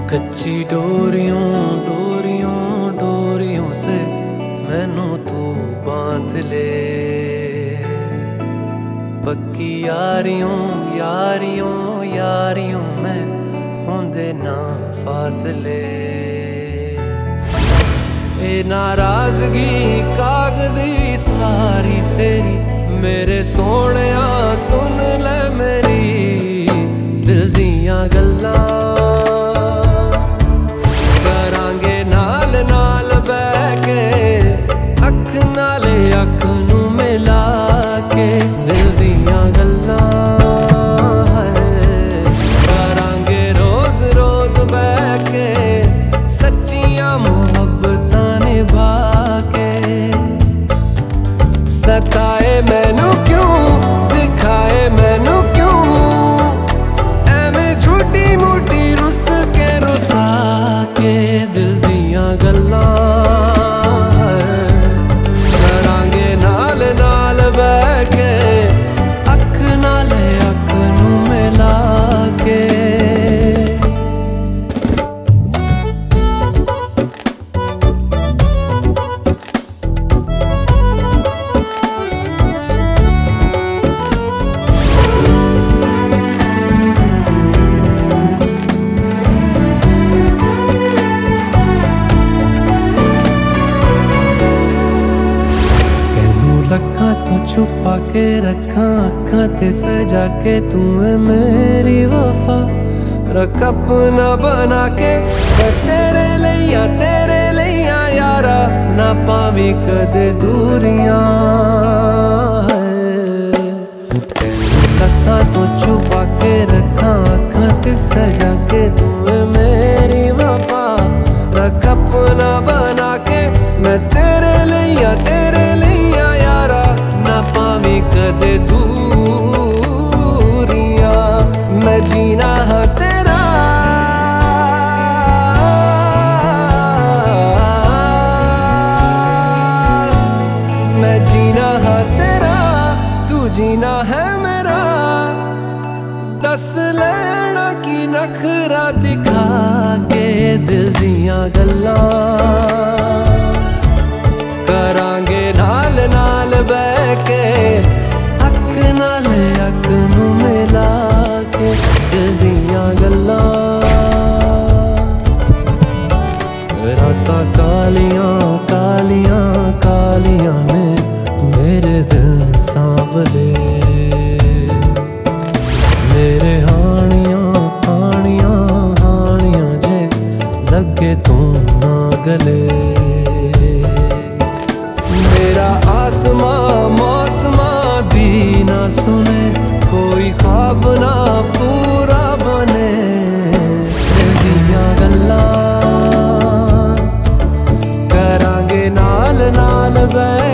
कच्ची डोरियों डोरियों डोरियों से मैनू तू बांध ले। पक्की यारियों यारियों यारियों में होंदे ना फासले। ए नाराजगी कागजी सारी तेरी मेरे सोहणिया सुन ले मेरी दिल दियां गल्लां। करांगे नाल नाल बैठ के अख नाले अख नू मिला के दिल दियां गल्लां। करांगे रोज रोज बैठ के सच्चियां मुहब्बतां निभा के। सताए मैनू क्यों दिखाए मैनू क्यों एवें झूठी मूठी रुस के रुसा के दिल दियां गल्लां। करांगे नाल नाल बैठ के अख नाले अख नू मिला के। रखा तो छुपा के रखा अखा ते सजा के तू है मेरी वफा। रख अपना बना के तेरे लिया यारा ना पावी कदे दूरियां। रखा तो छुपा के रखा अखा ते सजा के तू है मेरी वफा। रख अपना बना के मैं तेरे लिया यारा ना पावी कदे दूरियां। मैं जीना है तेरा मैं जीना है तेरा तू जीना है मेरा। दस लेना की नखरा दिखा के दिल दियां गल्लां। करांगे नाल नाल बैठ के अख नाल अख नू मिला के दिल दियां गल्लां। रातां कालियां कालियां कालियां ने मेरे दिल सांवले। मेरे हानियां हानियां हानियां जे लगे तू ना गले। मेरा आसमां मौसमां दी ना सुने कोई ख्वाब ना पूरा बने दिल दियां गल्लां। करांगे नाल नाल बैठ